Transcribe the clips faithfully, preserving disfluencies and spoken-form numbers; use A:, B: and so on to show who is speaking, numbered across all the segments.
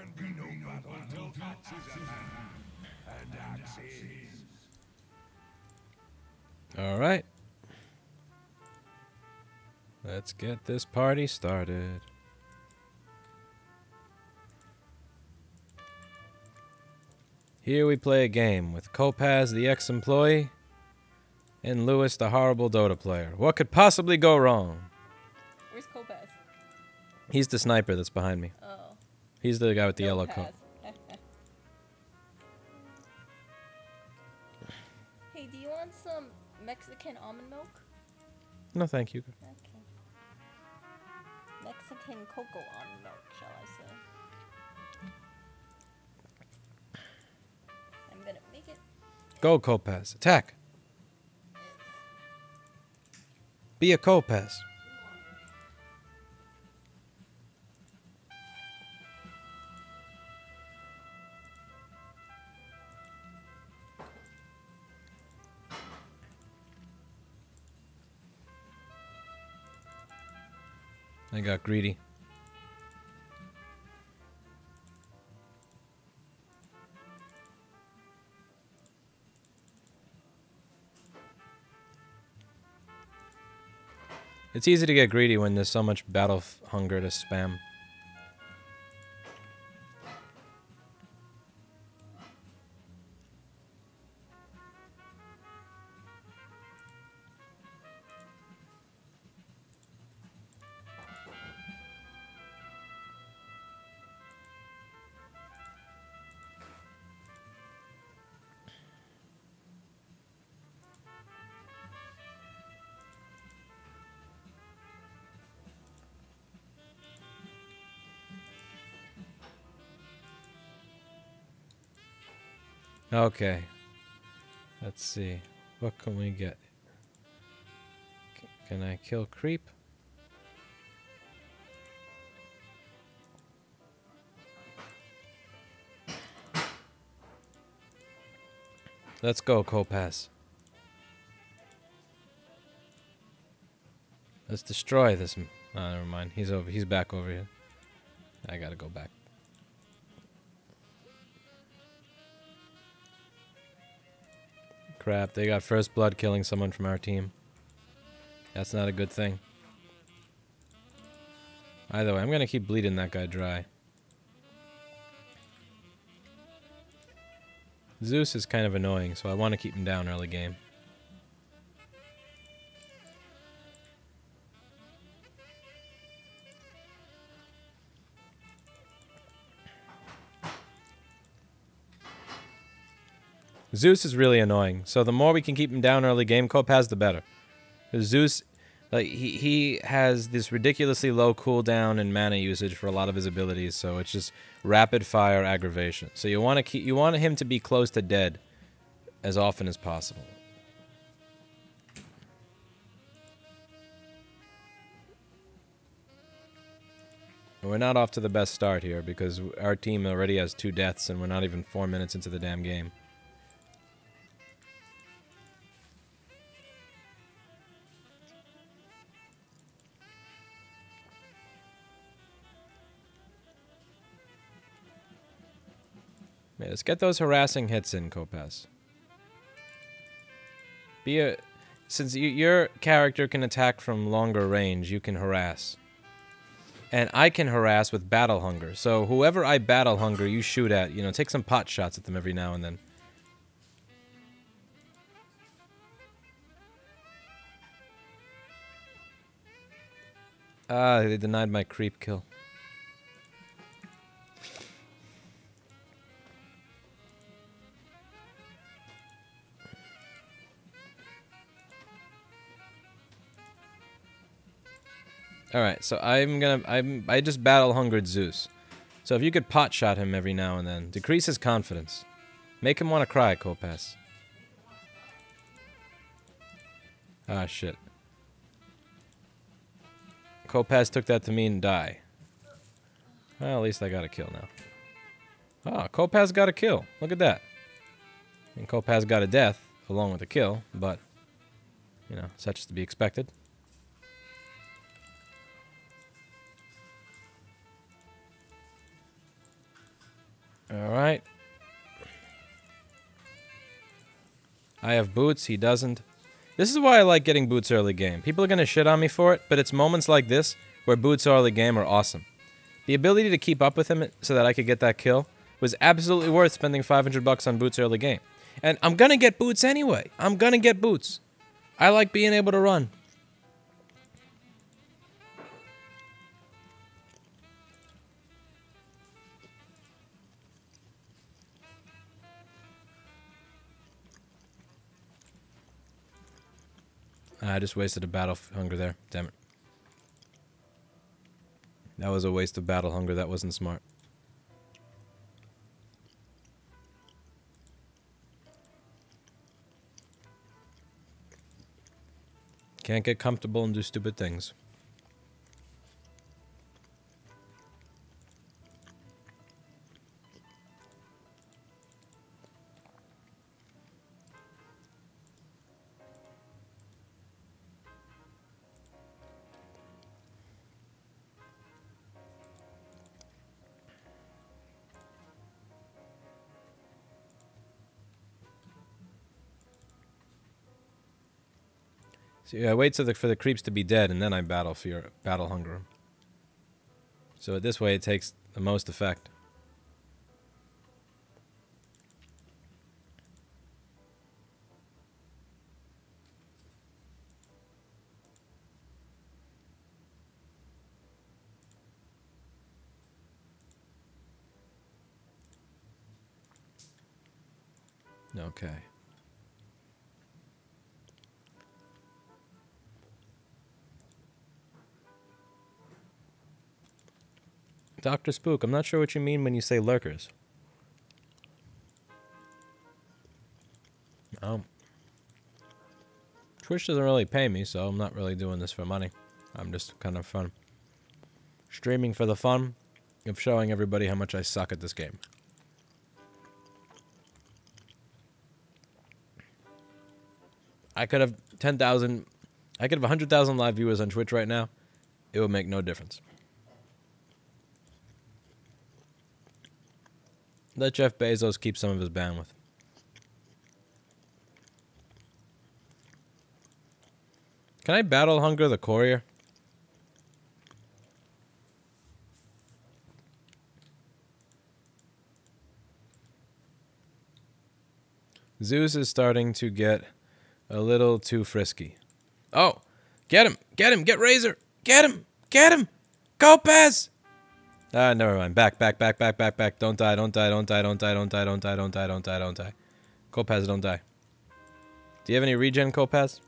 A: All right. Let's get this party started. Here we play a game with Kopaz, the ex-employee, and Lewis, the horrible Dota player. What could possibly go wrong?
B: Where's Kopaz?
A: He's the sniper that's behind me.
B: Oh.
A: He's the guy with the
B: No
A: yellow
B: pass.
A: coat.
B: Hey, do you want some Mexican almond milk?
A: No, thank you.
B: Okay. Mexican cocoa almond milk, shall I say? I'm gonna make it.
A: Go, Kopaz. Attack. Be a Kopaz. I got greedy. It's easy to get greedy when there's so much battle f hunger to spam. Okay. Let's see. What can we get? C can I kill creep? Let's go, Kopaz. Let's destroy this. M oh, never mind. He's over. He's back over here. I gotta go back. Crap, they got first blood killing someone from our team. That's not a good thing. Either way, I'm gonna keep bleeding that guy dry. Zeus is kind of annoying, so I want to keep him down early game. Zeus is really annoying, so the more we can keep him down early game, Kopaz, the better. Because Zeus, like, he, he has this ridiculously low cooldown and mana usage for a lot of his abilities, so it's just rapid fire aggravation. So you want to keep, you want him to be close to dead as often as possible. And we're not off to the best start here because our team already has two deaths and we're not even four minutes into the damn game. Yeah, let's get those harassing hits in, Kopaz. Be a, since you, your character can attack from longer range, you can harass. And I can harass with battle hunger. So whoever I battle hunger, you shoot at. You know, take some pot shots at them every now and then. Ah, they denied my creep kill. Alright, so I'm gonna I'm I just battle hungered Zeus. So if you could pot shot him every now and then, decrease his confidence. Make him want to cry, Kopaz. Ah shit. Kopaz took that to mean die. Well, at least I got a kill now. Ah, Kopaz got a kill. Look at that. And Kopaz got a death along with a kill, but you know, such is to be expected. All right. I have boots. He doesn't. This is why I like getting boots early game. People are going to shit on me for it, but it's moments like this where boots early game are awesome. The ability to keep up with him so that I could get that kill was absolutely worth spending five hundred bucks on boots early game. And I'm going to get boots anyway. I'm going to get boots. I like being able to run. I just wasted a battle hunger there. Damn it. That was a waste of battle hunger. That wasn't smart. Can't get comfortable and do stupid things. See, I wait for the, for the creeps to be dead, and then I battle fear, battle hunger 'em. So this way it takes the most effect. Okay. Doctor Spook, I'm not sure what you mean when you say lurkers. Oh. Twitch doesn't really pay me, so I'm not really doing this for money. I'm just kind of fun. Streaming for the fun of showing everybody how much I suck at this game. I could have ten thousand... I could have one hundred thousand live viewers on Twitch right now. It would make no difference. Let Jeff Bezos keep some of his bandwidth. Can I battle hunger the courier? Zeus is starting to get a little too frisky. Oh, get him, get him, get Razor, get him, get him, go Pez! Ah, never mind. Back, back, back, back, back, back. Don't die, don't die, don't die, don't die, don't die, don't die, don't die, don't die, don't die. Kopaz, don't die. Do you have any regen, Kopaz?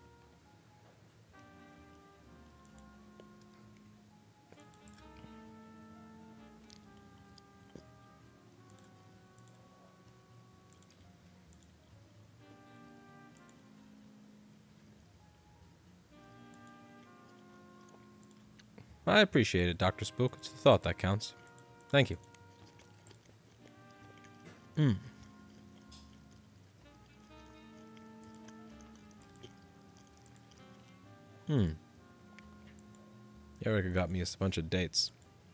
A: I appreciate it, Doctor Spook. It's the thought that counts. Thank you. Hmm. Hmm. Erica got me a bunch of dates.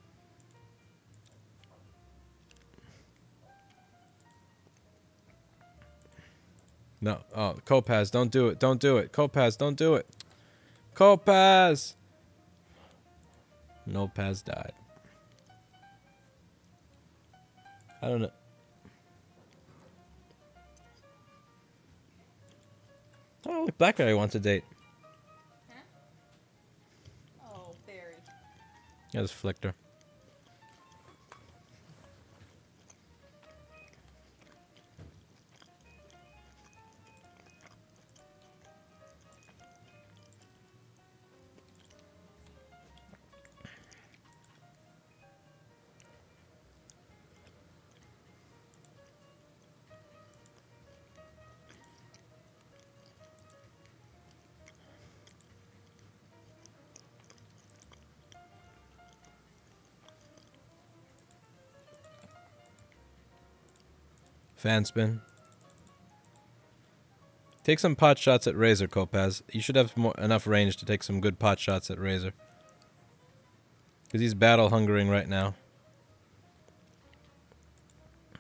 A: No. Oh, Kopaz, don't do it. Don't do it. Kopaz, don't do it. Kopaz! No Paz died. I don't know. Oh, look, Blackberry wants a date.
B: Huh? Oh, Barry.
A: I just flicked her. Fan spin. Take some pot shots at Razor, Kopaz. You should have more, enough range to take some good pot shots at Razor. Because he's battle hungering right now.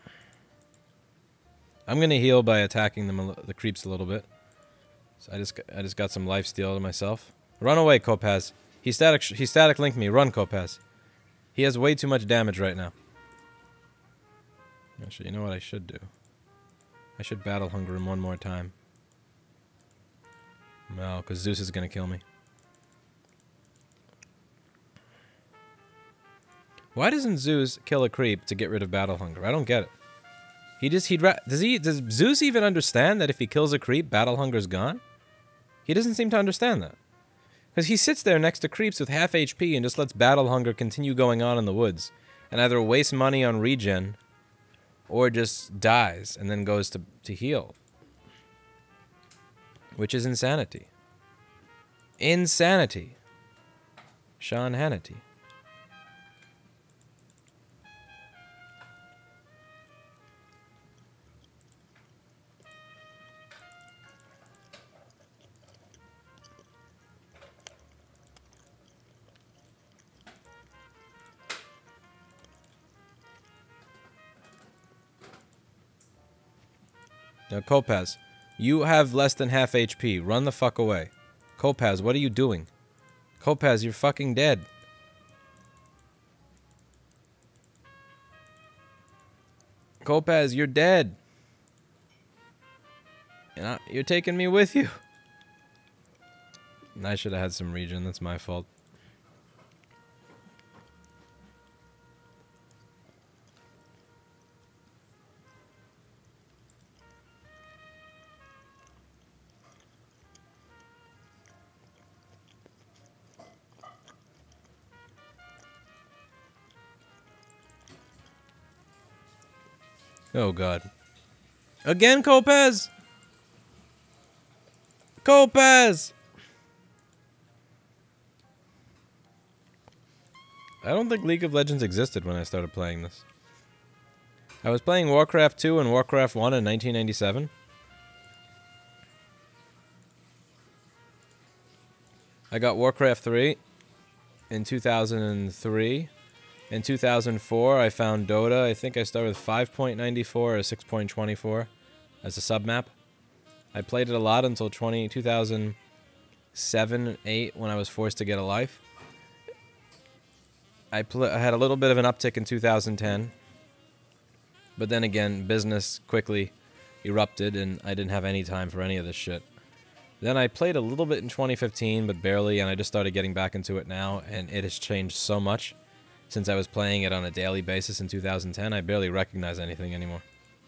A: I'm gonna heal by attacking them a li- the creeps a little bit. So I just got, I just got some life steal to myself. Run away, Kopaz. He static he static linked me. Run, Kopaz. He has way too much damage right now. Actually, you know what I should do? I should battle hunger him one more time. No, because Zeus is gonna kill me. Why doesn't Zeus kill a creep to get rid of battle hunger? I don't get it. He just he'd ra does he does Zeus even understand that if he kills a creep, battle hunger's gone? He doesn't seem to understand that. Because he sits there next to creeps with half H P and just lets battle hunger continue going on in the woods, and either wastes money on regen, or just dies and then goes to to heal, which is insanity. Insanity. Sean Hannity. Now, Kopaz, you have less than half H P. Run the fuck away. Kopaz, what are you doing? Kopaz, you're fucking dead. Kopaz, you're dead. And I, you're taking me with you. I should have had some regen. That's my fault. Oh, God. Again, Kopaz? Kopaz! I don't think League of Legends existed when I started playing this. I was playing Warcraft two and Warcraft one in nineteen ninety-seven. I got Warcraft three in two thousand three. In two thousand four, I found Dota. I think I started with five point nine four or six point two four as a submap. I played it a lot until two thousand seven, eight when I was forced to get a life. I, pl I had a little bit of an uptick in two thousand ten. But then again, business quickly erupted and I didn't have any time for any of this shit. Then I played a little bit in twenty fifteen, but barely, and I just started getting back into it now, and it has changed so much. Since I was playing it on a daily basis in two thousand ten, I barely recognize anything anymore.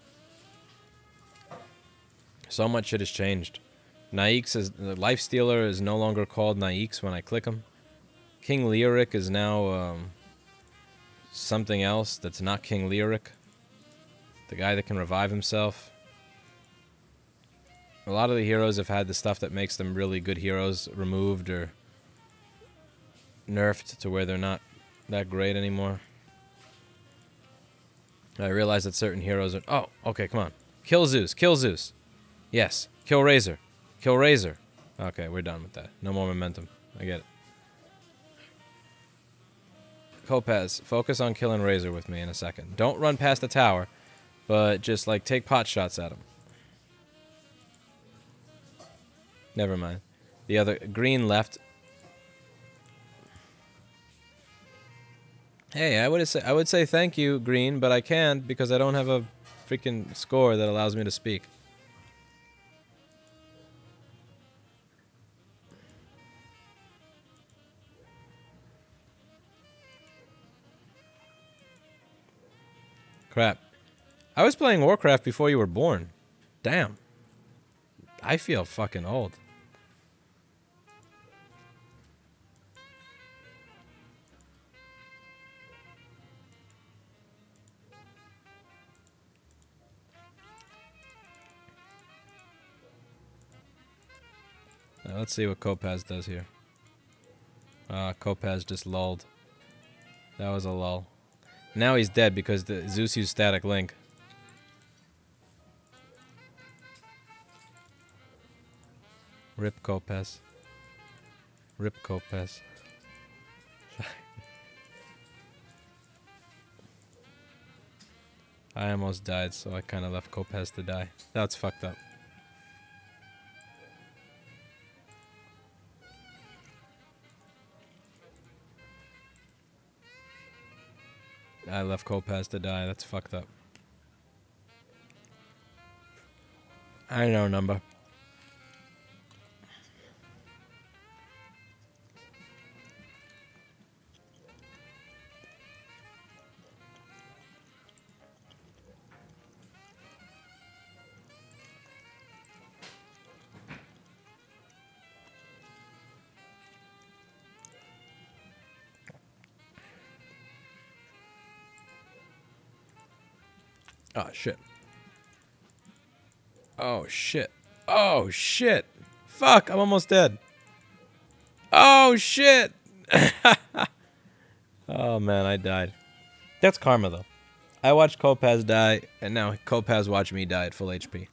A: So much shit has changed. Naix is the Lifestealer is no longer called Naix when I click him. King Leoric is now um, something else that's not King Leoric. The guy that can revive himself. A lot of the heroes have had the stuff that makes them really good heroes removed or nerfed to where they're not that great anymore. I realize that certain heroes are... Oh, okay, come on. Kill Zeus. Kill Zeus. Yes. Kill Razor. Kill Razor. Okay, we're done with that. No more momentum. I get it. Kopaz, focus on killing Razor with me in a second. Don't run past the tower, but just, like, take pot shots at him. Never mind. The other... Green left... Hey, I would say I would say thank you, Green, but I can't because I don't have a freaking score that allows me to speak. Crap. I was playing Warcraft before you were born. Damn. I feel fucking old. Now let's see what Kopaz does here. Ah, uh, Kopaz just lulled. That was a lull. Now he's dead because the Zeus used static link. Rip Kopaz. Rip Kopaz. I almost died, so I kind of left Kopaz to die. That's fucked up. I left Kopaz to die. That's fucked up. I know, number. Oh, shit. Oh, shit. Oh, shit. Fuck, I'm almost dead. Oh, shit. Oh, man, I died. That's karma, though. I watched Kopaz die, and now Kopaz watched me die at full H P.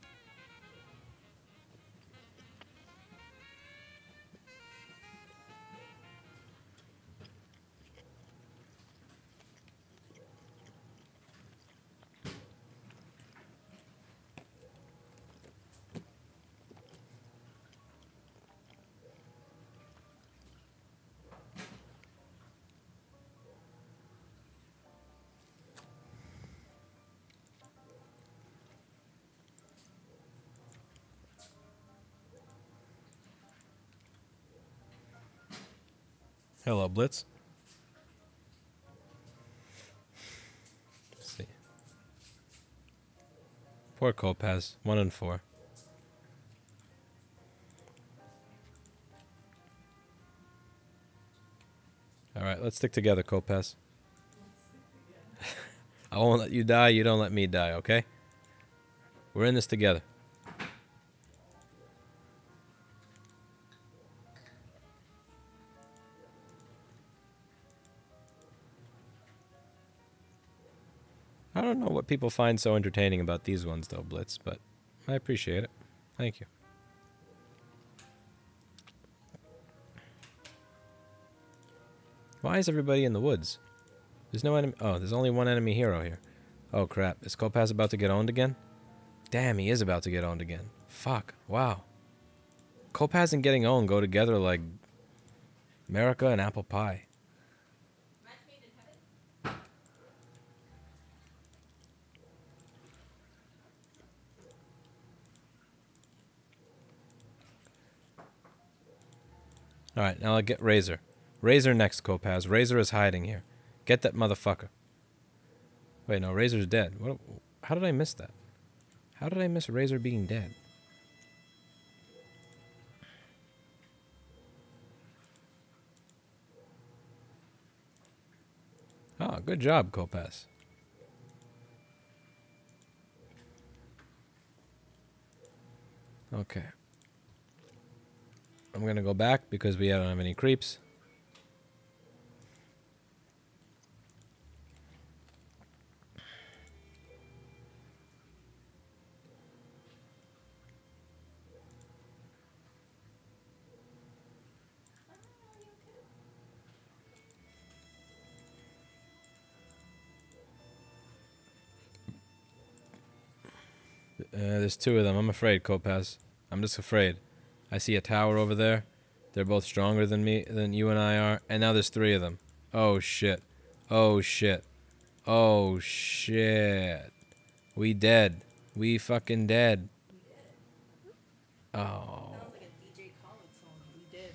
A: Hello, Blitz. Let's see. Poor Kopaz. One and four. Alright, let's stick together, Kopaz. I won't let you die, you don't let me die, okay? We're in this together. I don't know what people find so entertaining about these ones, though, Blitz, but I appreciate it. Thank you. Why is everybody in the woods? There's no enemy. Oh, there's only one enemy hero here. Oh, crap. Is Kopaz about to get owned again? Damn, he is about to get owned again. Fuck. Wow. Kopaz and getting owned go together like America and apple pie. Alright, now I'll get Razor. Razor next, Kopaz. Razor is hiding here. Get that motherfucker. Wait, no, Razor's dead. What? How did I miss that? How did I miss Razor being dead? Oh, good job, Kopaz. Okay. I'm gonna go back because we don't have any creeps. Uh, there's two of them. I'm afraid, Kopaz. I'm just afraid. I see a tower over there. They're both stronger than me, than you and I are. And now there's three of them. Oh, shit. Oh, shit. Oh, shit. We dead. We fucking dead. Oh.
C: Sounds like a D J Khaled song. We did.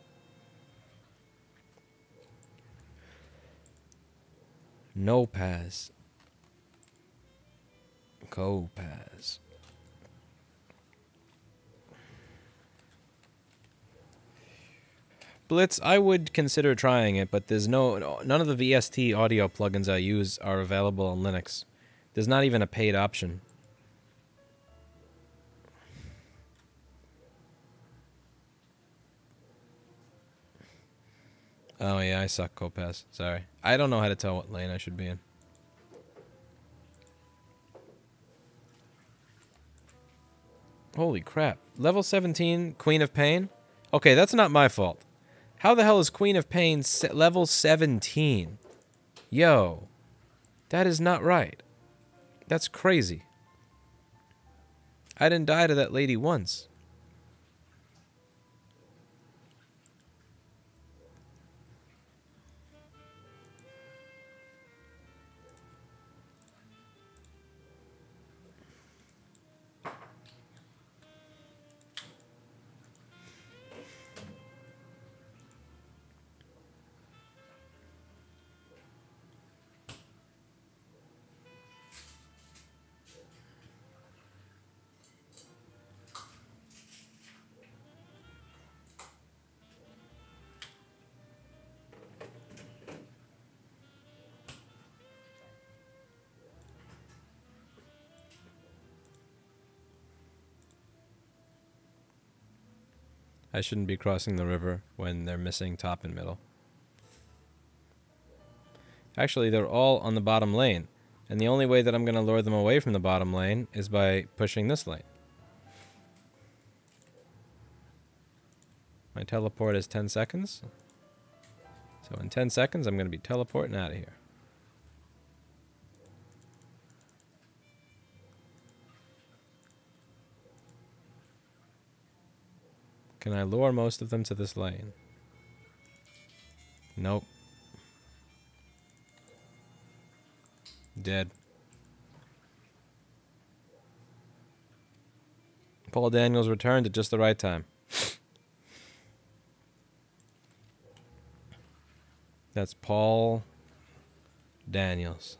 A: No pass. Kopaz. Blitz, I would consider trying it, but there's no, none of the V S T audio plugins I use are available on Linux. There's not even a paid option. Oh yeah, I suck, Kopaz. Sorry. I don't know how to tell what lane I should be in. Holy crap. Level seventeen, Queen of Pain? Okay, that's not my fault. How the hell is Queen of Pain se level seventeen? Yo. That is not right. That's crazy. I didn't die to that lady once. I shouldn't be crossing the river when they're missing top and middle. Actually, they're all on the bottom lane. And the only way that I'm going to lure them away from the bottom lane is by pushing this lane. My teleport is ten seconds. So in ten seconds, I'm going to be teleporting out of here. Can I lure most of them to this lane? Nope. Dead. Paul Daniels returned at just the right time. That's Paul Daniels.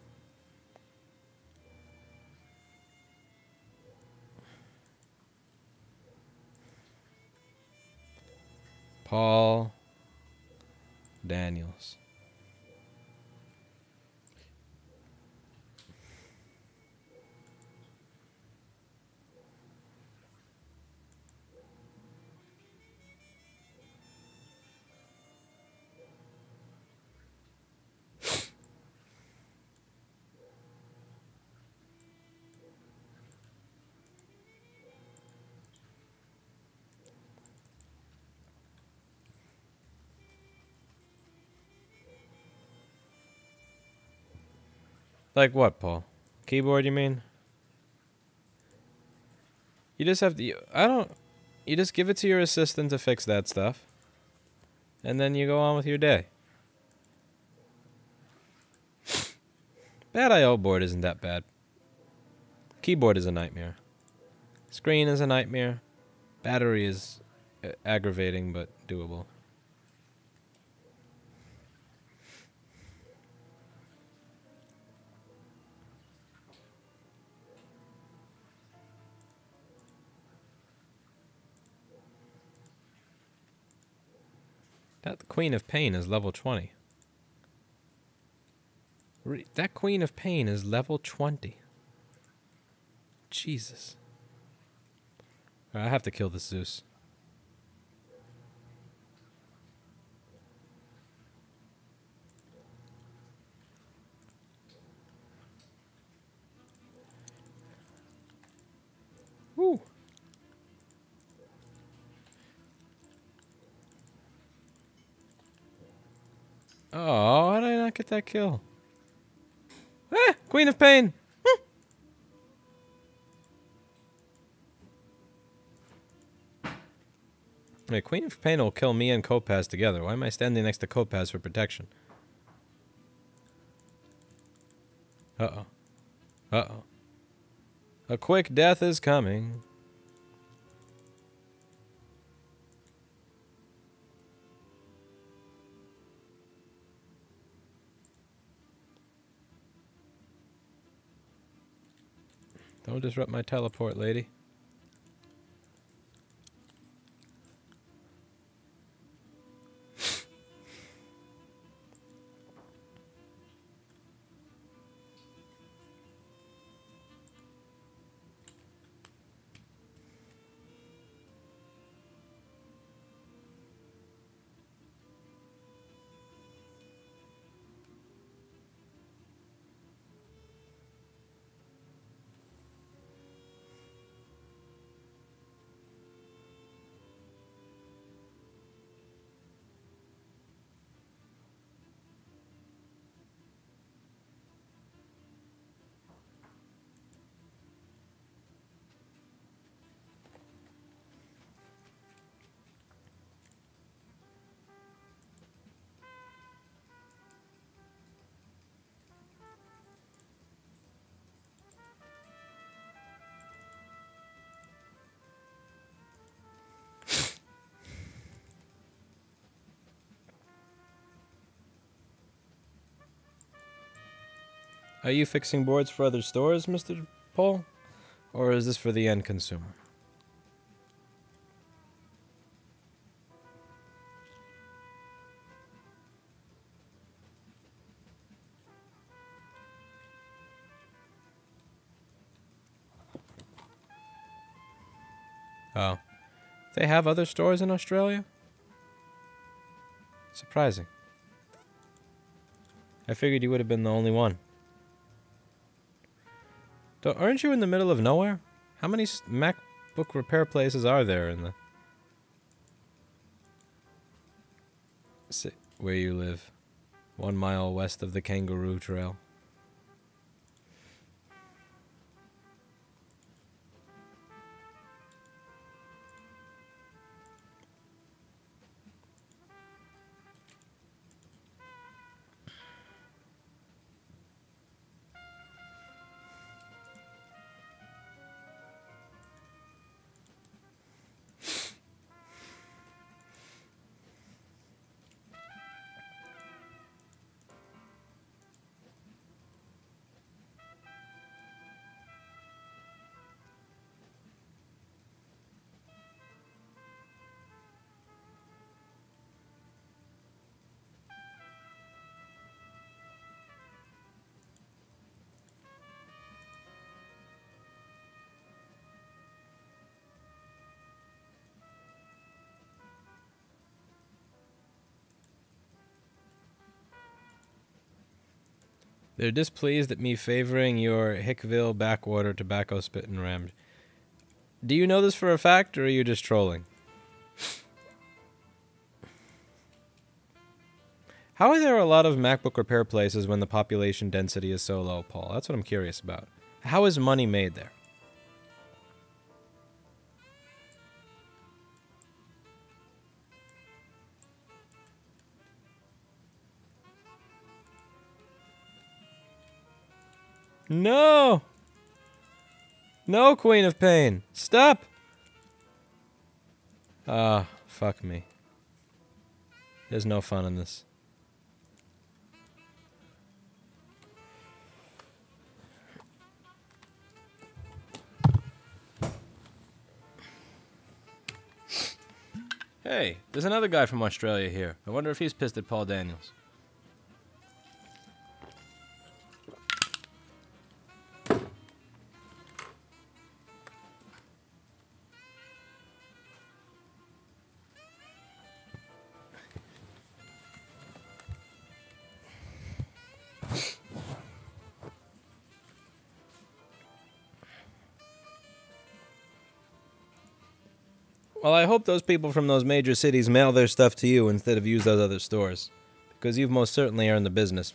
A: Paul Daniels. Like what, Paul? Keyboard, you mean? You just have to... I don't... You just give it to your assistant to fix that stuff. And then you go on with your day. Bad I O board isn't that bad. Keyboard is a nightmare. Screen is a nightmare. Battery is uh, aggravating, but doable. That Queen of Pain is level twenty. Re that Queen of Pain is level twenty. Jesus. Right, I have to kill this Zeus. Woo. Oh, how did I not get that kill? Ah! Queen of Pain! Hmm. Wait, Queen of Pain will kill me and Kopaz together. Why am I standing next to Kopaz for protection? Uh-oh. Uh-oh. A quick death is coming. Don't disrupt my teleport, lady. Are you fixing boards for other stores, Mister Paul? Or is this for the end consumer? Oh. They have other stores in Australia? Surprising. I figured you would have been the only one. Don't, aren't you in the middle of nowhere? How many s- MacBook repair places are there in the... Si- where you live? One mile west of the Kangaroo Trail. They're displeased at me favoring your Hickville backwater tobacco spit and rammed. Do you know this for a fact, or are you just trolling? How are there a lot of MacBook repair places when the population density is so low, Paul? That's what I'm curious about. How is money made there? No! No, Queen of Pain! Stop! Ah, fuck me. There's no fun in this. Hey, there's another guy from Australia here. I wonder if he's pissed at Paul Daniels. Well, I hope those people from those major cities mail their stuff to you instead of use those other stores. Because you've most certainly earned the business.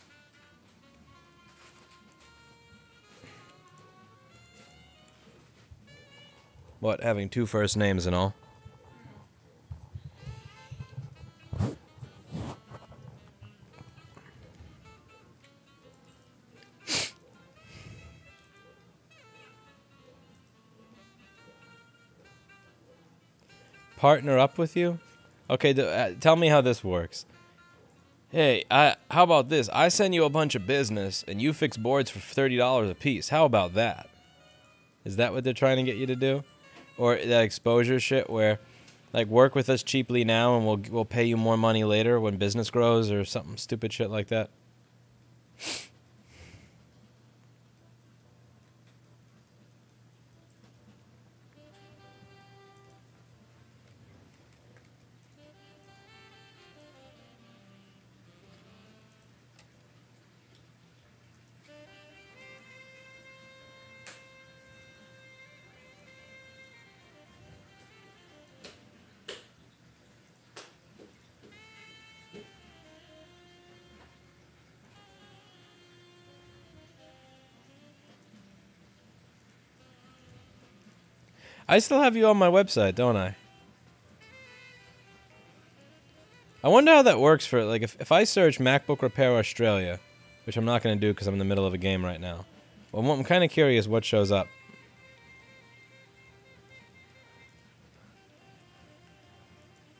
A: What, having two first names and all? Partner up with you? Okay, th- uh, tell me how this works. Hey, I, how about this? I send you a bunch of business, and you fix boards for thirty dollars a piece. How about that? Is that what they're trying to get you to do? Or that exposure shit where, like, work with us cheaply now, and we'll we'll pay you more money later when business grows, or something stupid shit like that? I still have you on my website, don't I? I wonder how that works for, like, if, if I search MacBook Repair Australia, which I'm not going to do because I'm in the middle of a game right now. Well, I'm kind of curious what shows up.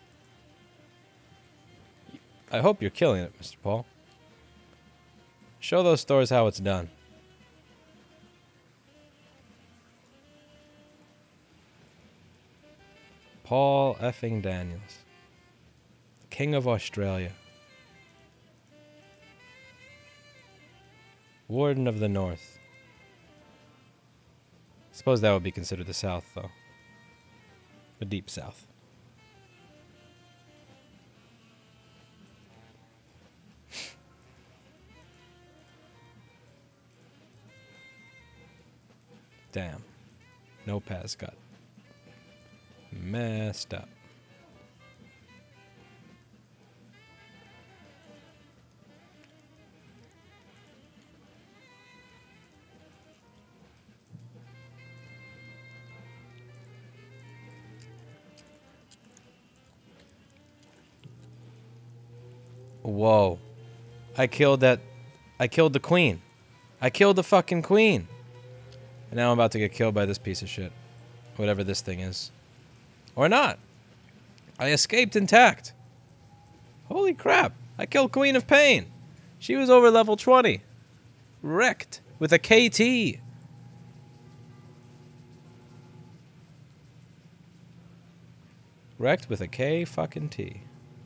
A: I hope you're killing it, Mister Paul. Show those stores how it's done. Paul effing Daniels. King of Australia. Warden of the North. Suppose that would be considered the South, though. The Deep South. Damn. No pass got messed up. Whoa. I killed that. I killed the queen. I killed the fucking queen. And now I'm about to get killed by this piece of shit. Whatever this thing is. Or not. I escaped intact. Holy crap. I killed Queen of Pain. She was over level twenty. Wrecked. With a K T. Wrecked with a K fucking T.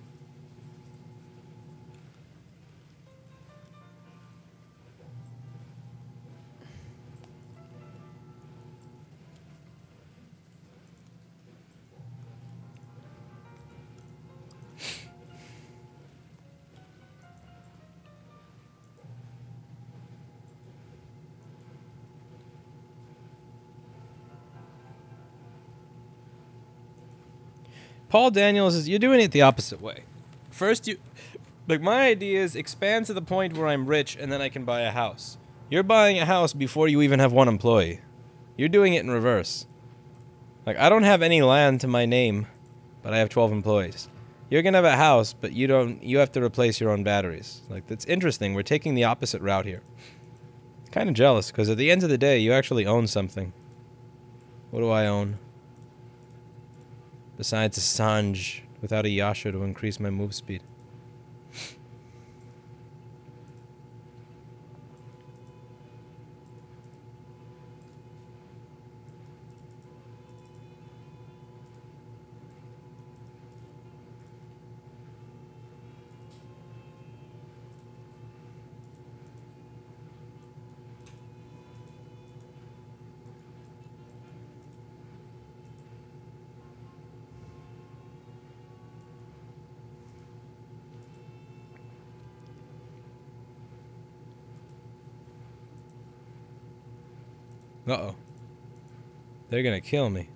A: Paul Daniels is, you're doing it the opposite way. First, you, like, my idea is expand to the point where I'm rich and then I can buy a house. You're buying a house before you even have one employee. You're doing it in reverse. Like, I don't have any land to my name, but I have twelve employees. You're gonna have a house, but you don't, you have to replace your own batteries. Like, that's interesting. We're taking the opposite route here. Kind of jealous, because at the end of the day, you actually own something. What do I own? Besides a Sanj without a Yasha to increase my move speed. Uh-oh. They're gonna kill me.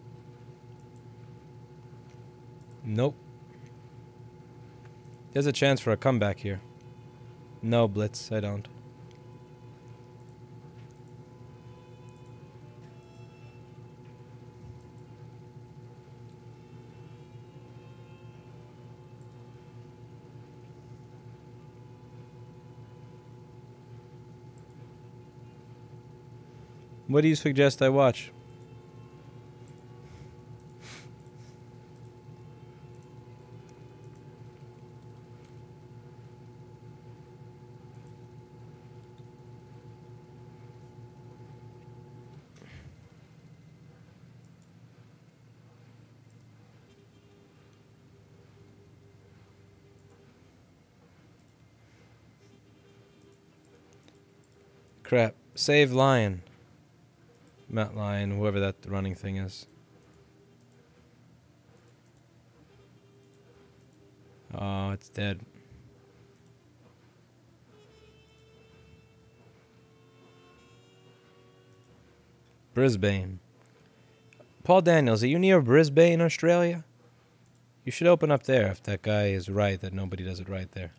A: Nope. There's a chance for a comeback here. No, Blitz, I don't. What do you suggest I watch? Crap. Save Lion. Matt Lion, whoever that running thing is. Oh, it's dead. Brisbane. Paul Daniels, are you near Brisbane, Australia? You should open up there if that guy is right that nobody does it right there.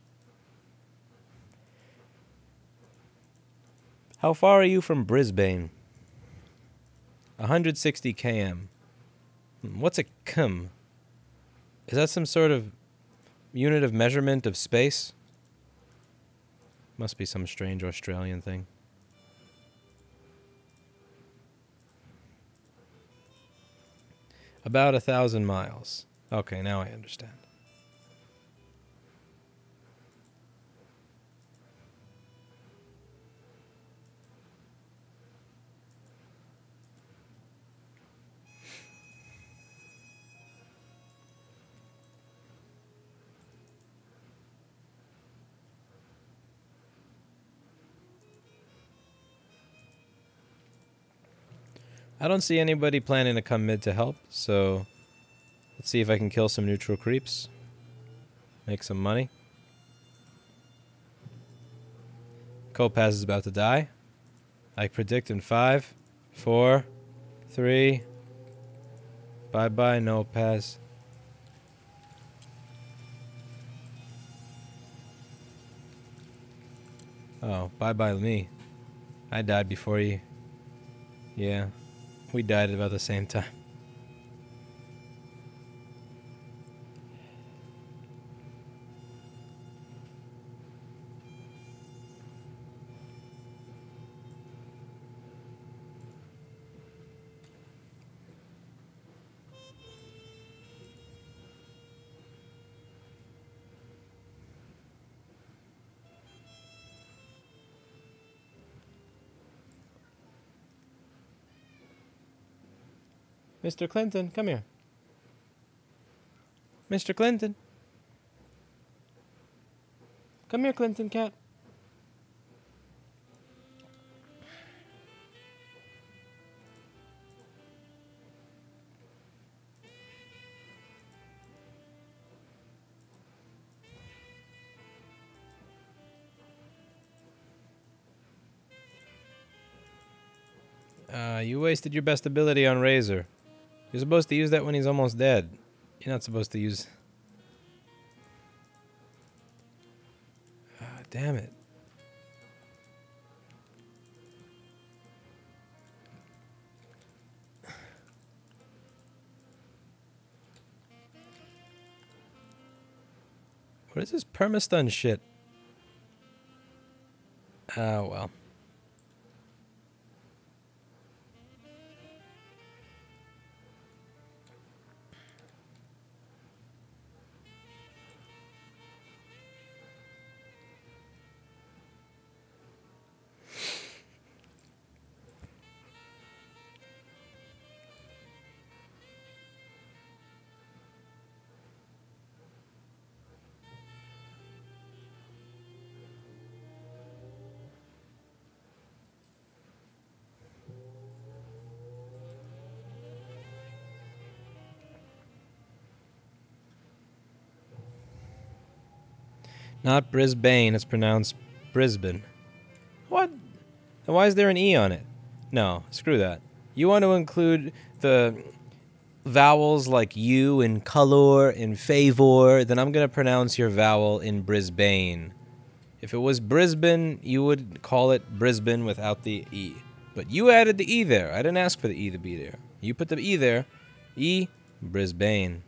A: How far are you from Brisbane? one hundred sixty kilometers. What's a km? Is that some sort of unit of measurement of space? Must be some strange Australian thing. About a thousand miles. Okay, now I understand. I don't see anybody planning to come mid to help, so let's see if I can kill some neutral creeps. Make some money. Kopaz is about to die. I predict in five, four, three. Bye bye, no Paz. Oh, bye bye me. I died before you. Yeah, we died at about the same time. Mister Clinton, come here. Mister Clinton. Come here, Clinton cat. Uh, you wasted your best ability on Razor. You're supposed to use that when he's almost dead. You're not supposed to use... Ah, damn it. What is this permastun shit? Ah, well. Not Brisbane, it's pronounced Brisbane. What? Then why is there an E on it? No, screw that. You want to include the vowels like U in color, in favor, then I'm going to pronounce your vowel in Brisbane. If it was Brisbane, you would call it Brisbane without the E. But you added the E there. I didn't ask for the E to be there. You put the E there. E, Brisbane.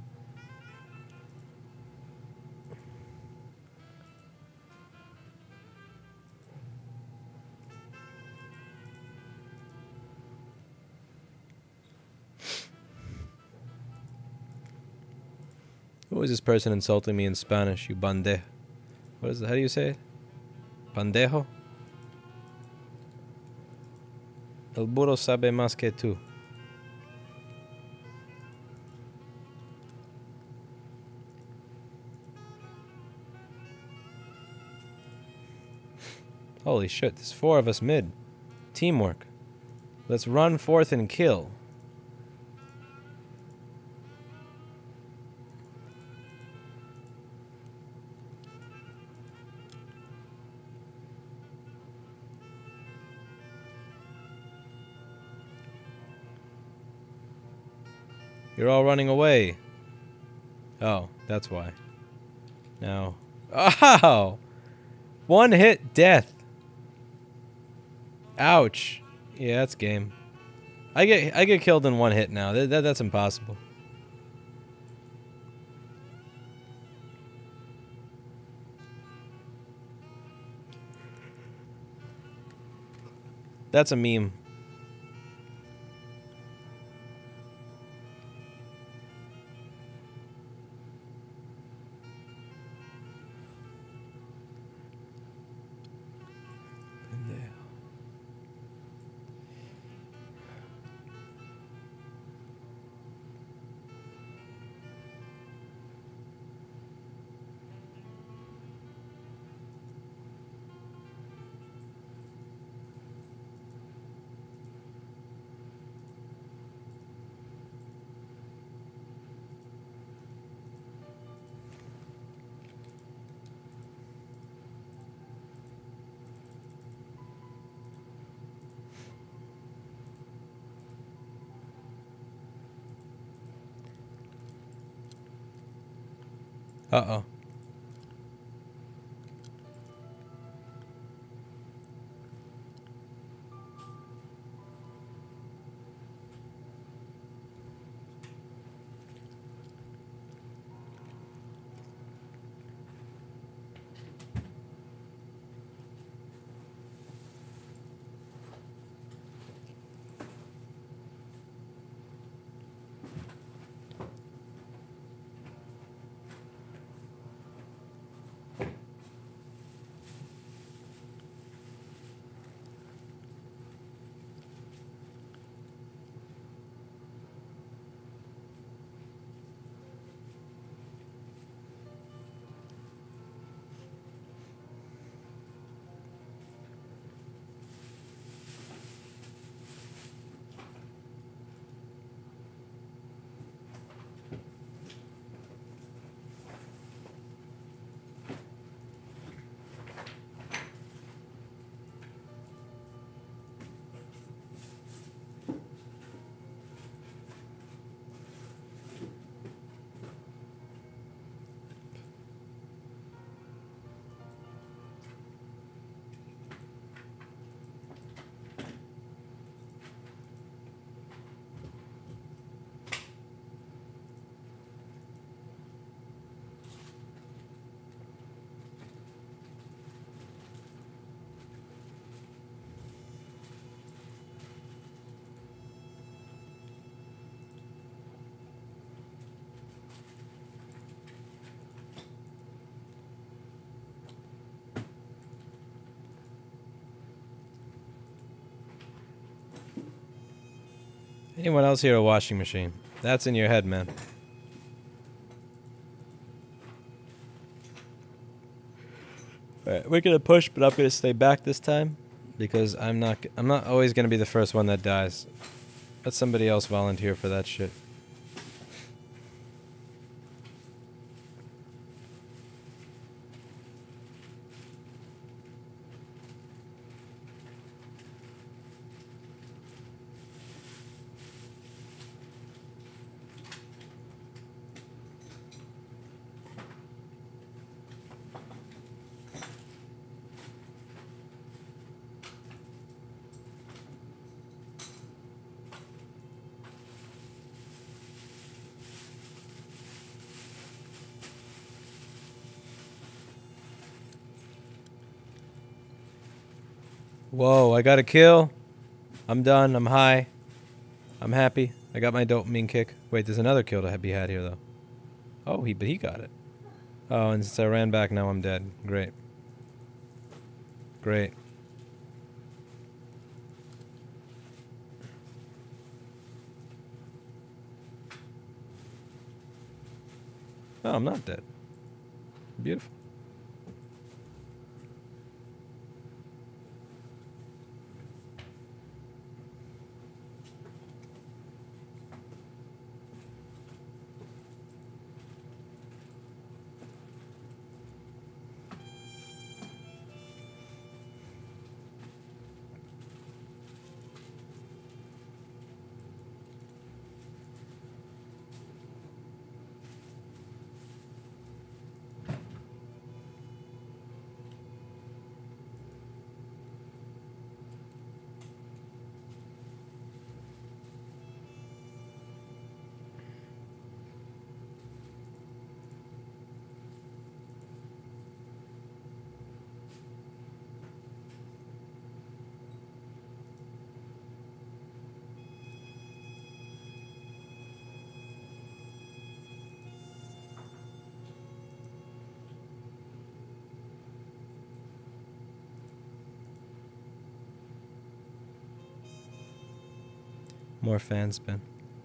A: Who is this person insulting me in Spanish? You bandejo. What is it? How do you say it? Bandejo? El burro sabe más que tú. Holy shit, there's four of us mid. Teamwork. Let's run forth and kill. You're all running away. Oh, that's why. Now. Oh! One hit, death. Ouch. Yeah, that's game. I get I get killed in one hit now. That, that that's impossible. That's a meme. Uh-oh. Anyone else hear a washing machine? That's in your head, man. Alright, we're gonna push, but I'm gonna stay back this time because I'm not. I'm not always gonna be the first one that dies. Let somebody else volunteer for that shit. Whoa, I got a kill. I'm done. I'm high. I'm happy. I got my dopamine kick. Wait, there's another kill to be had here, though. Oh, he but he got it. Oh, and since I ran back, now I'm dead. Great. Great. Oh, I'm not dead. Beautiful. More fan spin.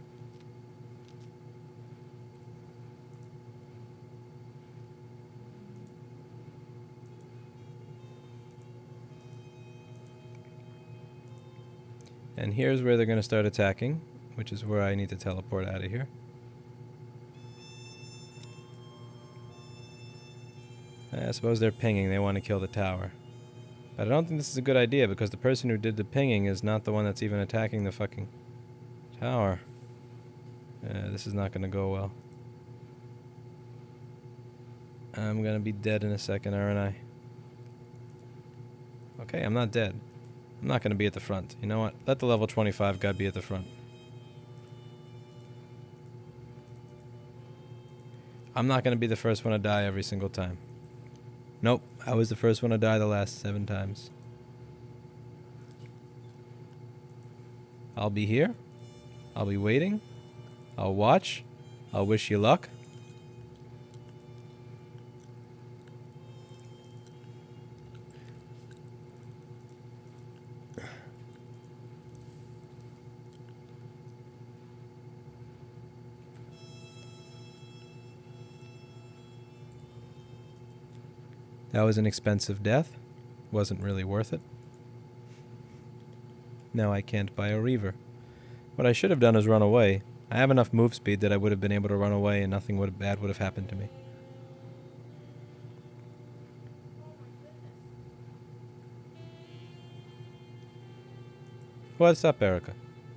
A: And here's where they're going to start attacking, which is where I need to teleport out of here. I suppose they're pinging. They want to kill the tower. But I don't think this is a good idea because the person who did the pinging is not the one that's even attacking the fucking tower. Yeah, this is not going to go well. I'm gonna be dead in a second, aren't I? Okay, I'm not dead. I'm not gonna be at the front. You know what? Let the level twenty-five guy be at the front. I'm not gonna be the first one to die every single time. Nope, I was the first one to die the last seven times. I'll be here. I'll be waiting. I'll watch. I'll wish you luck. That was an expensive death. Wasn't really worth it. Now I can't buy a Reaver. What I should have done is run away. I have enough move speed that I would have been able to run away and nothing would bad would have happened to me. What's up, Erica?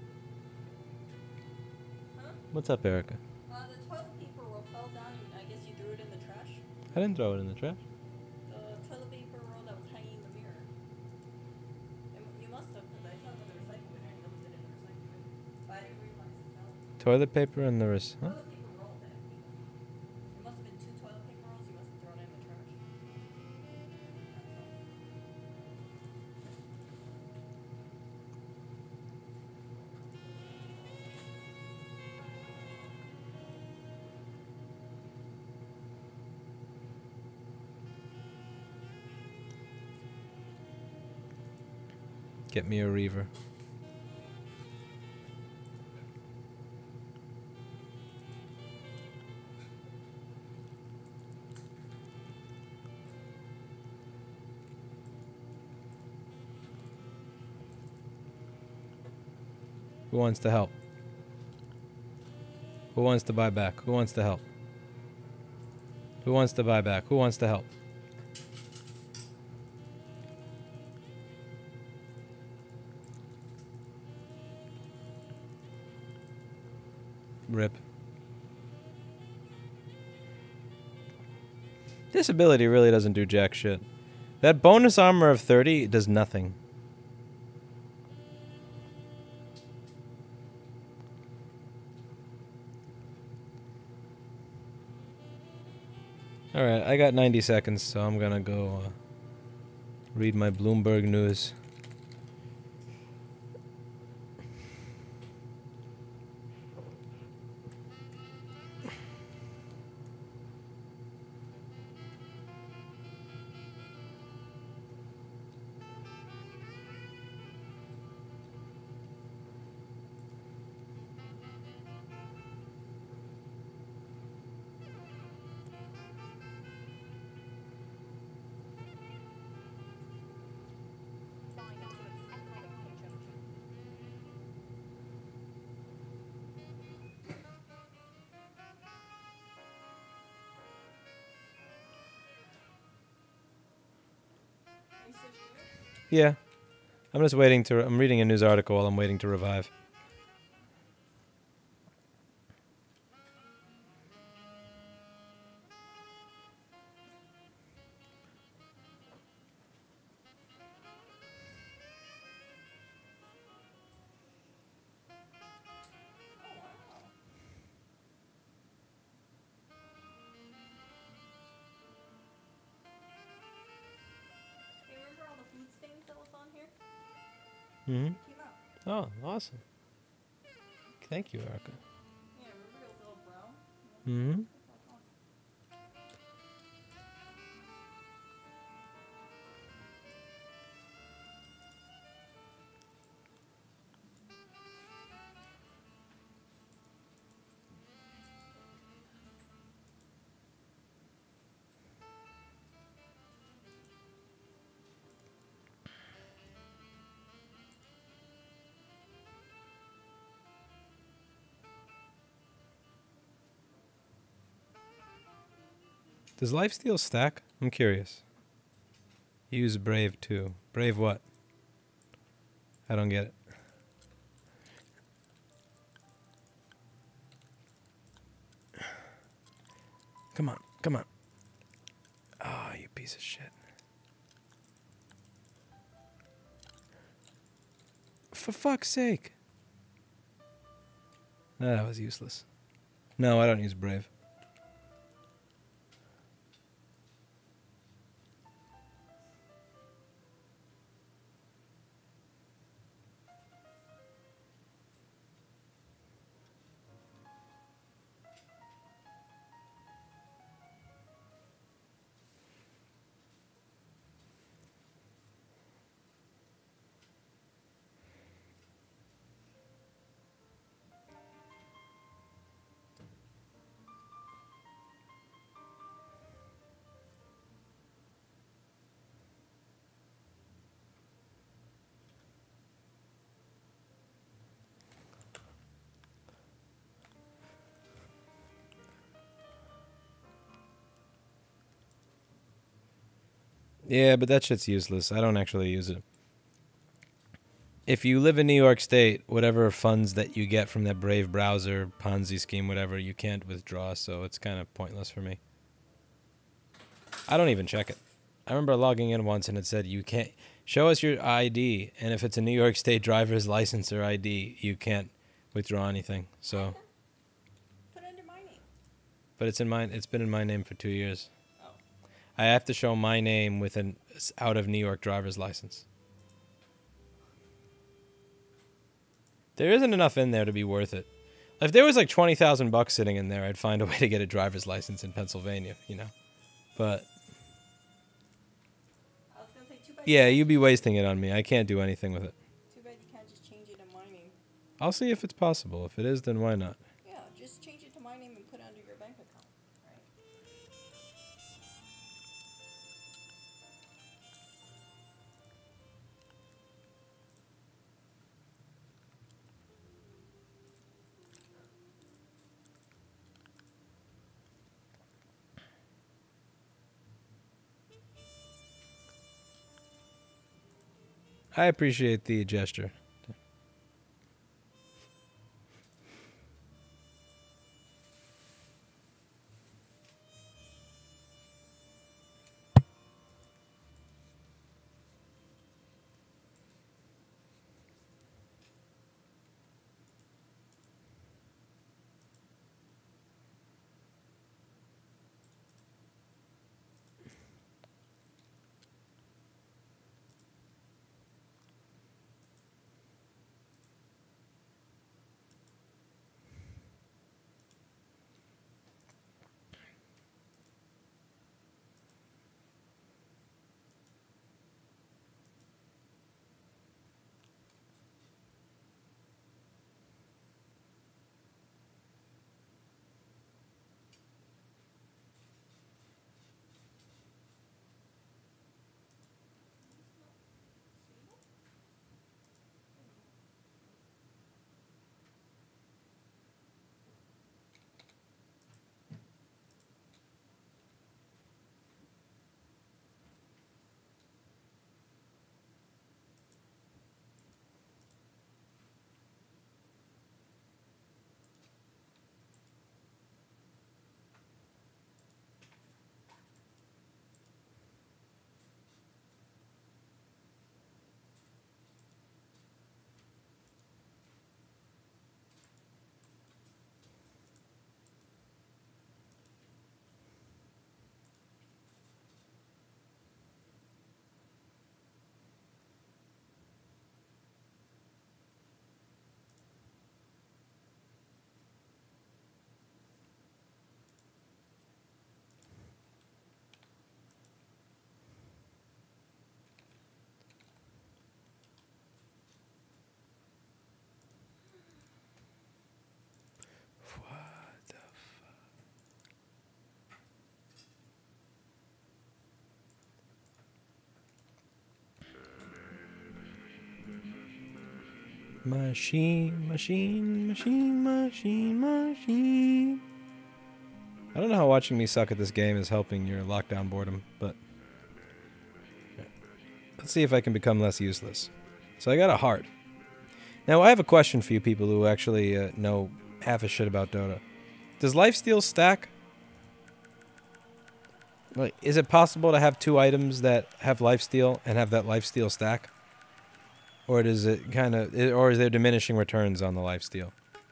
C: Huh?
A: What's up, Erica?
C: Uh, the toilet paper roll fell down. I guess you threw it in the trash.
A: I didn't throw it in the trash.
C: The toilet paper roll that was hanging in the mirror. And you must have, because I saw it in the recycling bin. I dumped it in the recycling bin. But I didn't realize it fell.
A: Toilet paper and the rest. Huh?
C: Toilet paper roll that you know. It must have been two toilet paper rolls. You must have thrown it in the trash. That's all.
A: Get me a Reaver. Who wants to help? Who wants to buy back? Who wants to help? Who wants to buy back? Who wants to help? Rip. This ability really doesn't do jack shit. That bonus armor of thirty does nothing. Alright, I got ninety seconds, so I'm gonna go uh, read my Bloomberg news.
C: Are you still streaming?
A: Yeah. I'm just waiting to... I'm reading a news article while I'm waiting to revive.
C: Oh, wow. Hey, remember all the food stains that was on here?
A: Mm-hmm.
C: Came out.
A: Oh, awesome. Thank you, Erica.
C: Yeah, remember it was all brown?
A: Mm-hmm.
C: It's all gone.
A: Does lifesteal stack? I'm curious. Use Brave too. Brave what? I don't get it. Come on, come on. Oh, you piece of shit. For fuck's sake. Ah, that was useless. No, I don't use Brave. Yeah, but that shit's useless. I don't actually use it. If you live in New York State, whatever funds that you get from that Brave browser, Ponzi scheme, whatever, you can't withdraw, so it's kind of pointless for me. I don't even check it. I remember logging in once and it said, you can't, show us your I D, and if it's a New York State driver's license or I D, you can't withdraw anything, so.
C: Put it under my name.
A: But it's in my, it's been in my name for two years.
C: Oh.
A: I have to show my name with an out of New York driver's license. There isn't enough in there to be worth it. If there was like twenty thousand bucks sitting in there, I'd find a way to get a driver's license in Pennsylvania, you know. But
C: I was gonna say too bad.
A: yeah, you'd be wasting it on me. I can't do anything with it.
C: Too bad you can't just change it in my name.
A: I'll see if it's possible. If it is, then why not?
C: Yeah, just change it to my name and put it under your bank account, right?
A: I appreciate the gesture. Machine, machine, machine, machine, machine. I don't know how watching me suck at this game is helping your lockdown boredom, but let's see if I can become less useless. So I got a heart. Now I have a question for you people who actually uh, know half a shit about Dota. Does lifesteal stack? Like, is it possible to have two items that have lifesteal and have that lifesteal stack? Or does it kind of, or is there diminishing returns on the lifesteal?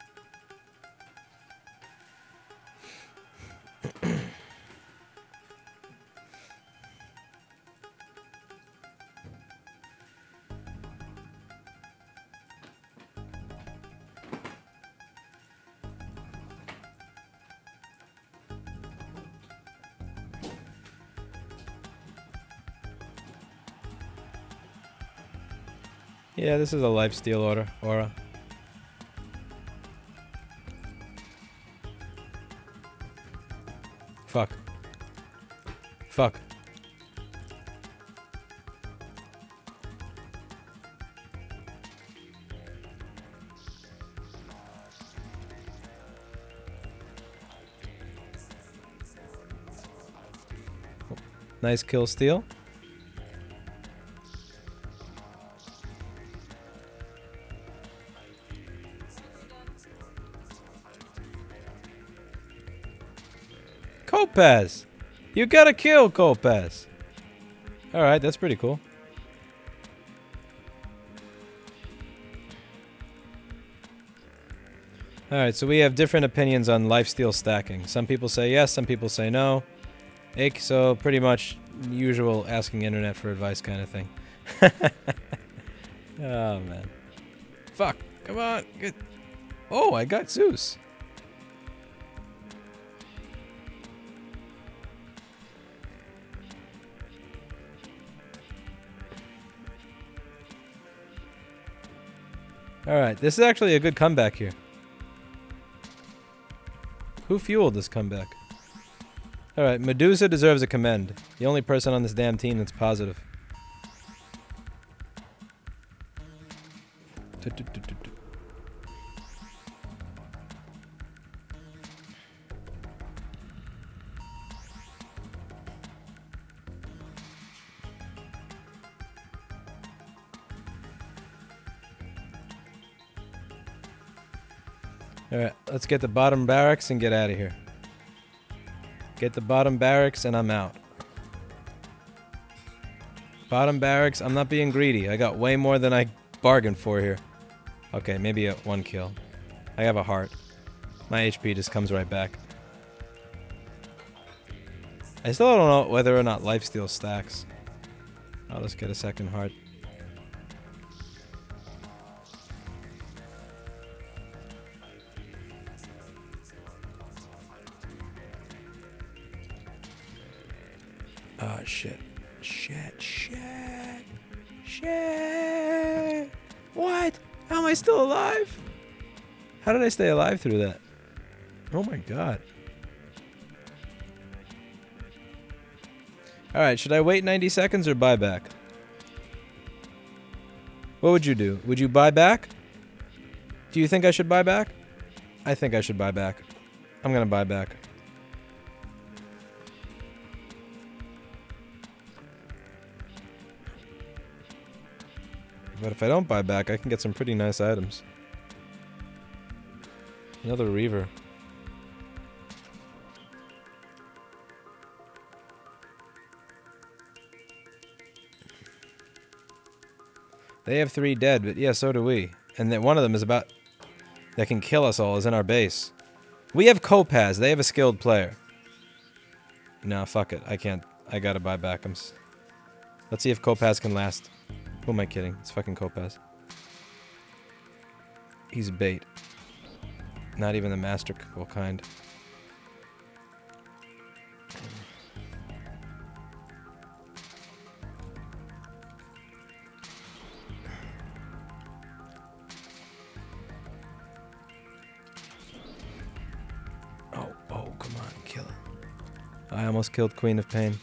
A: Yeah, this is a lifesteal order, aura. Fuck. Fuck. Nice kill steal. Kopaz! You got a kill, Kopaz! Alright, that's pretty cool. Alright, so we have different opinions on lifesteal stacking. Some people say yes, some people say no. Ake, so pretty much usual asking internet for advice kind of thing. Oh, man. Fuck, come on. Good. Oh, I got Zeus. Alright, this is actually a good comeback here. Who fueled this comeback? Alright, Medusa deserves a commend. The only person on this damn team that's positive. Alright, let's get the bottom barracks and get out of here. Get the bottom barracks and I'm out. Bottom barracks, I'm not being greedy. I got way more than I bargained for here. Okay, maybe a one kill. I have a heart. My H P just comes right back. I still don't know whether or not lifesteal stacks. I'll just get a second heart. Oh, shit. Shit, shit, shit. What? How am I still alive? How did I stay alive through that? Oh my god. Alright, should I wait ninety seconds or buy back? What would you do? Would you buy back? Do you think I should buy back? I think I should buy back. I'm gonna buy back. But if I don't buy back, I can get some pretty nice items. Another Reaver. They have three dead, but yeah, so do we. And then one of them is about... that can kill us all, is in our base. We have Kopaz. They have a skilled player. Nah, fuck it. I can't. I gotta buy back. I'm s Let's see if Kopaz can last. Who am I kidding? It's fucking Kopaz. He's bait. Not even the masterful kind. Oh, oh, come on, kill her. I almost killed Queen of Pain.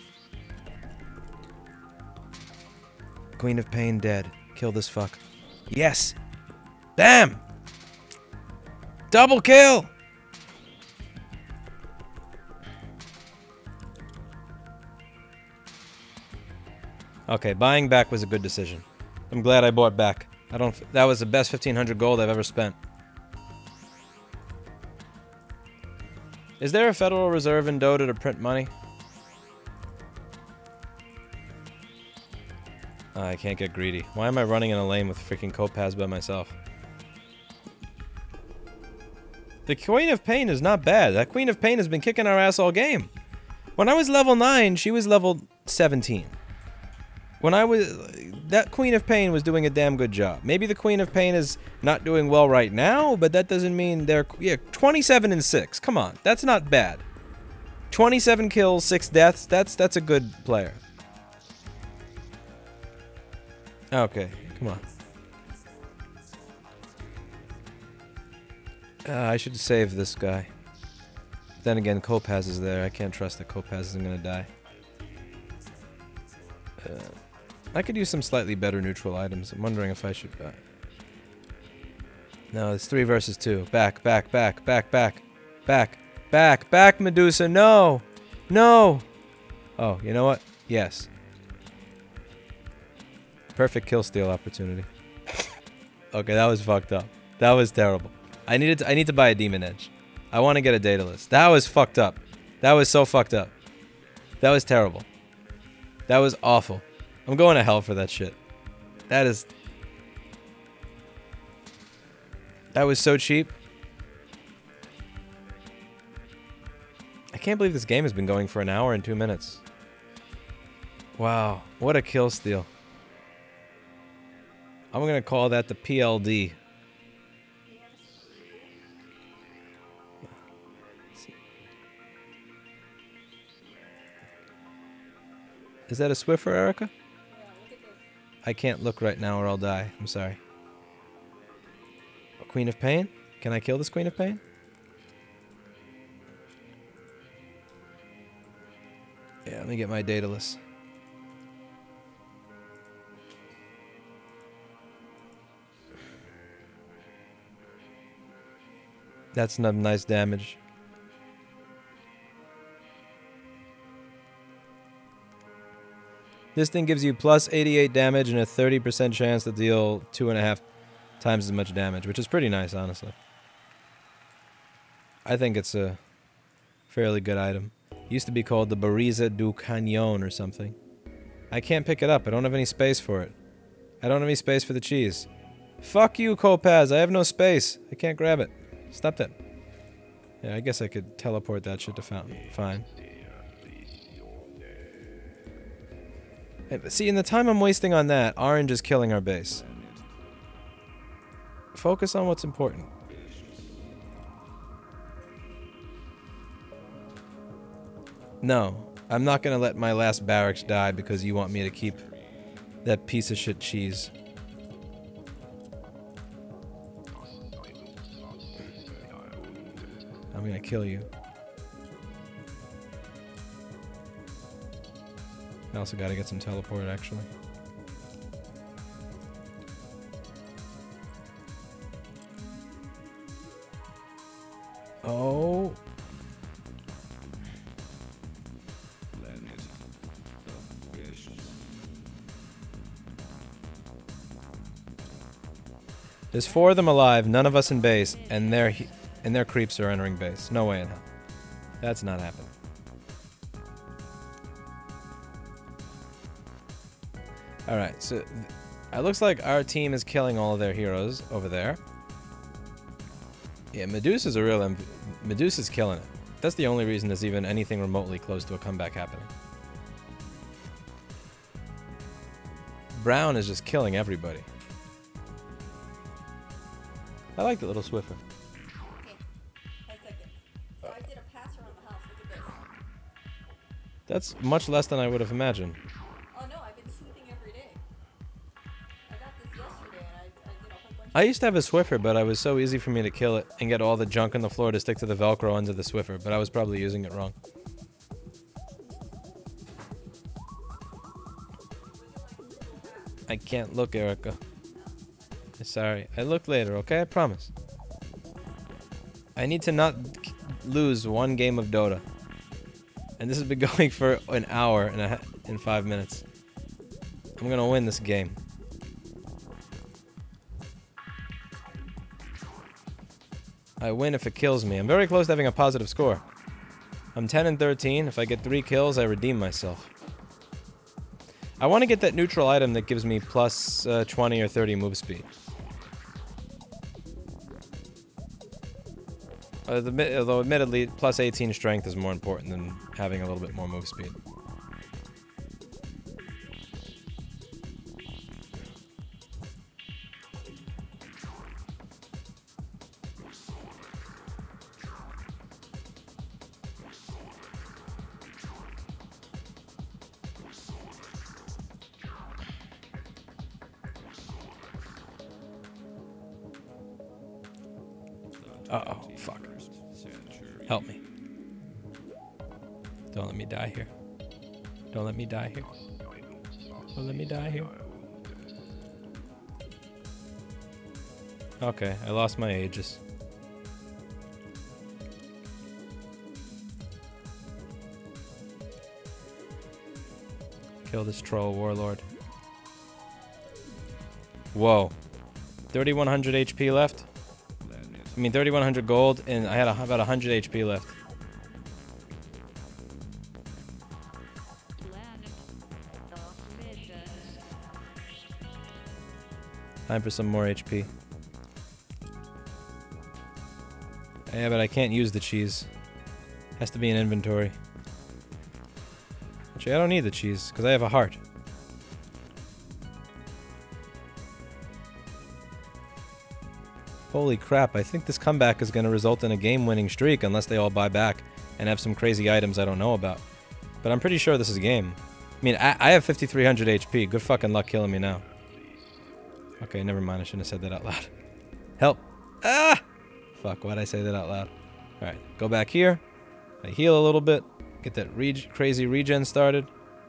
A: Queen of Pain dead. Kill this fuck. Yes! Damn! Double kill! Okay, buying back was a good decision. I'm glad I bought back. I don't. F that was the best fifteen hundred gold I've ever spent. Is there a Federal Reserve in Dota to print money? Oh, I can't get greedy. Why am I running in a lane with freaking Kopaz by myself? The Queen of Pain is not bad. That Queen of Pain has been kicking our ass all game. When I was level nine, she was level seventeen. When I was... That Queen of Pain was doing a damn good job. Maybe the Queen of Pain is not doing well right now, but that doesn't mean they're... Yeah, twenty-seven and six. Come on. That's not bad. twenty-seven kills, six deaths. That's, that's a good player. Okay, come on. Uh, I should save this guy. Then again, Kopaz is there. I can't trust that Kopaz isn't gonna die. Uh, I could use some slightly better neutral items. I'm wondering if I should... Uh... No, it's three versus two. Back, back, back, back, back, back, back, back, Medusa. No! No! Oh, you know what? Yes. Perfect kill steal opportunity. Okay, that was fucked up. That was terrible. I needed to, I need to buy a Demon Edge. I want to get a Daedalus. That was fucked up. That was so fucked up. That was terrible. That was awful. I'm going to hell for that shit. That is... That was so cheap. I can't believe this game has been going for an hour and two minutes. Wow, what a kill steal. I'm gonna call that the P L D. Is that a Swiffer, Erica?
C: Yeah, look at this.
A: I can't look right now or I'll die. I'm sorry. A Queen of Pain? Can I kill this Queen of Pain? Yeah, let me get my Daedalus. That's not nice damage. This thing gives you plus eighty-eight damage and a thirty percent chance to deal two and a half times as much damage, which is pretty nice, honestly. I think it's a fairly good item. Used to be called the Bariza du Cañón or something. I can't pick it up. I don't have any space for it. I don't have any space for the cheese. Fuck you, Kopaz. I have no space. I can't grab it. Stop that. Yeah, I guess I could teleport that shit to Fountain. Fine. See, in the time I'm wasting on that, Orange is killing our base. Focus on what's important. No, I'm not gonna let my last barracks die because you want me to keep that piece of shit cheese. I'm gonna kill you. I also gotta get some teleport, actually. Oh. There's four of them alive, none of us in base, and their and their creeps are entering base. No way in hell. That's not happening. Alright, so it looks like our team is killing all of their heroes over there. Yeah, Medusa's a real M V P. Medusa's killing it. That's the only reason there's even anything remotely close to a comeback happening. Brown is just killing everybody. I like the little Swiffer.
C: Okay, five seconds. So I did a pass around the house. Look at this.
A: That's much less than I would have imagined.
C: Oh no, I've been sweeping every day. I got this yesterday and I, I did a whole bunch
A: I used to have a Swiffer, but it was so easy for me to kill it and get all the junk on the floor to stick to the Velcro under the Swiffer, but I was probably using it wrong. I can't look, Erica. Sorry. I look later, okay? I promise. I need to not lose one game of Dota. And this has been going for an hour and a in five minutes. I'm gonna win this game. I win if it kills me. I'm very close to having a positive score. I'm ten and thirteen. If I get three kills, I redeem myself. I want to get that neutral item that gives me plus uh, twenty or thirty move speed. Uh, the, although admittedly, plus eighteen strength is more important than having a little bit more move speed. Uh-oh, fuck. Help me. Don't let me die here. Don't let me die here. Don't let me die here. Okay, I lost my Aegis. Kill this troll warlord. Whoa. thirty-one hundred H P left? I mean, thirty-one hundred gold, and I had a, about one hundred H P left. Time for some more H P. Yeah, but I can't use the cheese. Has to be in inventory. Actually, I don't need the cheese, because I have a heart. Holy crap, I think this comeback is going to result in a game-winning streak unless they all buy back and have some crazy items I don't know about. But I'm pretty sure this is a game. I mean, I, I have fifty-three hundred H P. Good fucking luck killing me now. Okay, never mind. I shouldn't have said that out loud. Help. Ah! Fuck, why'd I say that out loud? Alright, go back here. I heal a little bit. Get that reg crazy regen started.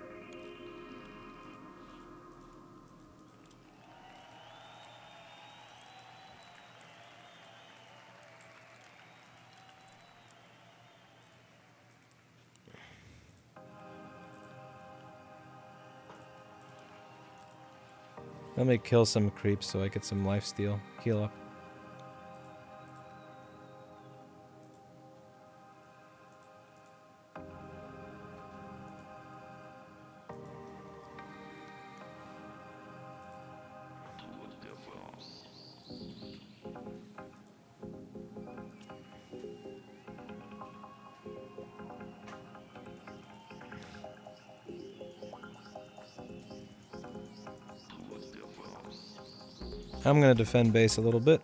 A: Let me kill some creeps so I get some lifesteal. Heal up. I'm gonna defend base a little bit.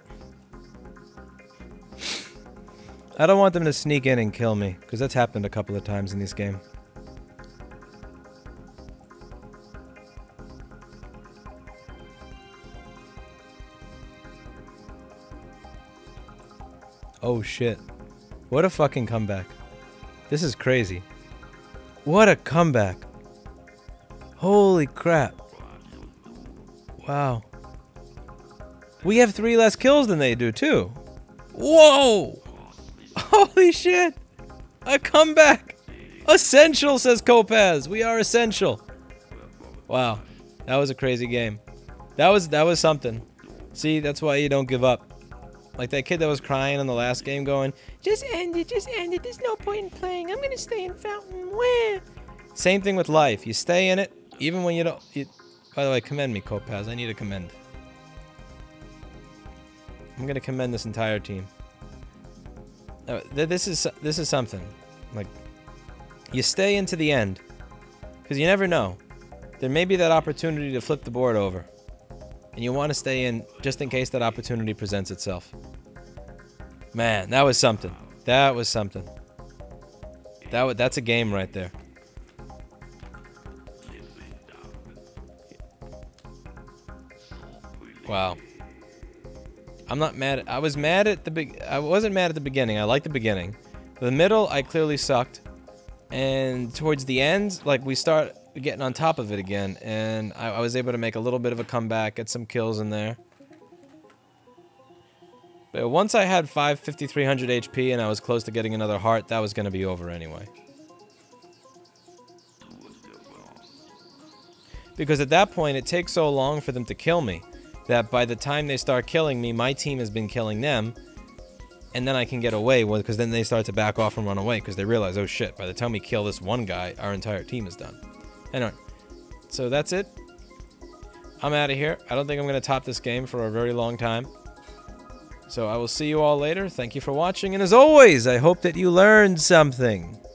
A: I don't want them to sneak in and kill me, because that's happened a couple of times in this game. Oh shit. What a fucking comeback. This is crazy. What a comeback. Holy crap. Wow. We have three less kills than they do, too. Whoa! Holy shit! A comeback! Essential, says Kopaz. We are essential. Wow. That was a crazy game. That was that was something. See, that's why you don't give up. Like that kid that was crying in the last game going, just end it, just end it. There's no point in playing. I'm gonna stay in Fountain. Where? Same thing with life. You stay in it, even when you don't... You, by the way, commend me, Kopaz. I need a commend. I'm gonna commend this entire team. Uh, th this is this is something. Like, you stay into the end, because you never know. There may be that opportunity to flip the board over, and you want to stay in just in case that opportunity presents itself. Man, that was something. That was something. That was, that's a game right there. Wow. I'm not mad. At, I was mad at the big. I wasn't mad at the beginning. I liked the beginning. The middle, I clearly sucked, and towards the end, like we start getting on top of it again, and I, I was able to make a little bit of a comeback, get some kills in there. But once I had five fifty-three hundred H P and I was close to getting another heart, that was going to be over anyway. Because at that point, it takes so long for them to kill me that by the time they start killing me, my team has been killing them, and then I can get away, because then they start to back off and run away, because they realize, oh shit, by the time we kill this one guy, our entire team is done. Anyway, so that's it. I'm out of here. I don't think I'm going to top this game for a very long time. So I will see you all later. Thank you for watching. And as always, I hope that you learned something.